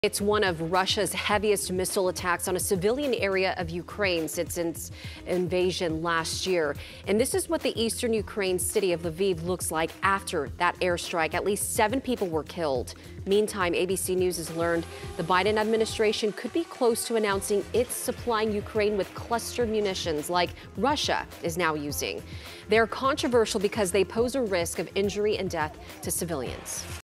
It's one of Russia's heaviest missile attacks on a civilian area of Ukraine since its invasion last year. And this is what the eastern Ukraine city of Lviv looks like after that airstrike. At least 7 people were killed. Meantime, ABC News has learned the Biden administration could be close to announcing it's supplying Ukraine with cluster munitions like Russia is now using. They're controversial because they pose a risk of injury and death to civilians.